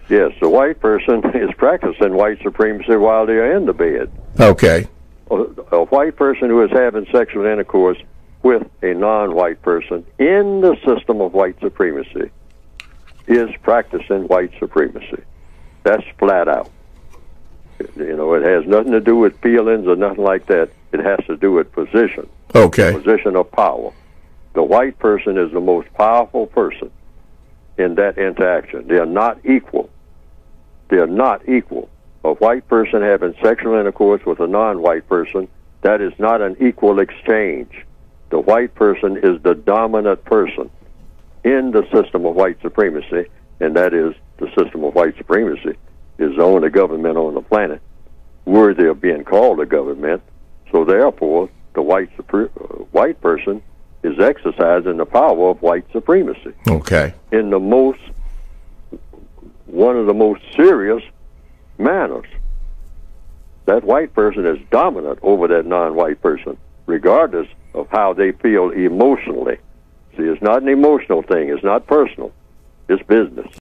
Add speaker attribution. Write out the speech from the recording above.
Speaker 1: Yes, the white person is practicing white supremacy while they're in the bed.
Speaker 2: Okay.
Speaker 1: A white person who is having sexual intercourse with a non-white person in the system of white supremacy is practicing white supremacy. That's flat out. You know, it has nothing to do with feelings or nothing like that. It has to do with position.
Speaker 2: Okay.
Speaker 1: Position of power. The white person is the most powerful person in that interaction. They are not equal. They are not equal. A white person having sexual intercourse with a non-white person, that is not an equal exchange. The white person is the dominant person in the system of white supremacy, and that is the system of white supremacy is the only government on the planet worthy of being called a government. So therefore, the white person is exercising the power of white supremacy.
Speaker 2: Okay.
Speaker 1: In one of the most serious manners. That white person is dominant over that non-white person, regardless of how they feel emotionally. See, it's not an emotional thing. It's not personal. It's business.